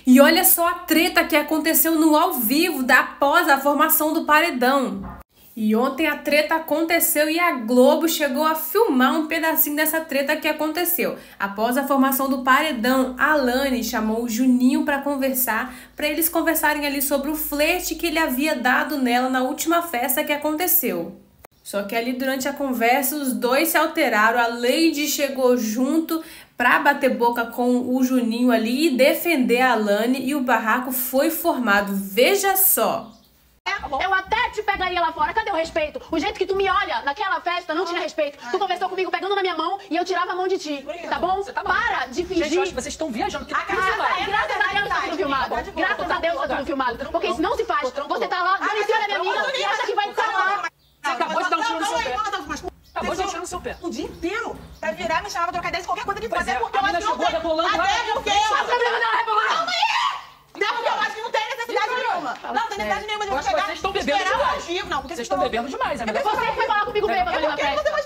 E olha só a treta que aconteceu no ao vivo após a formação do paredão. E ontem a treta aconteceu e a Globo chegou a filmar um pedacinho dessa treta que aconteceu. Após a formação do paredão, a Lani chamou o Juninho para conversar, para eles conversarem ali sobre o flerte que ele havia dado nela na última festa que aconteceu. Só que ali durante a conversa os dois se alteraram, a Lady chegou junto para bater boca com o Juninho ali e defender a Lani e o barraco foi formado. Veja só. Eu até te pegaria lá fora, cadê o respeito? O jeito que tu me olha naquela festa não tinha respeito. Tu conversou comigo pegando na minha mão e eu tirava a mão de ti, tá bom? Para de fingir. Gente, eu acho que vocês estão viajando. Graças a Deus tá tudo filmado. Graças a Deus tá tudo filmado. Porque isso não se faz. Você tá lá, dando em cima da minha amiga e acha que vai estar lá. Você acabou de dar um tiro no seu pé. Acabou de dar um tiro no seu pé. O dia inteiro pra virar, me chamava, trocar ideia, qualquer coisa de fazer, porque eu a acho que não chegou tem. rebolando lá. Até porque Qual é o problema dela rebolar? Calma aí! Não, porque eu acho que não tem necessidade nenhuma. Não tem necessidade nenhuma de Eu eu acho que chegar vocês estão e bebendo esperar o demais. agir. Não, porque Vocês estão bebendo demais. É melhor Você foi falar comigo bêbado ali na festa.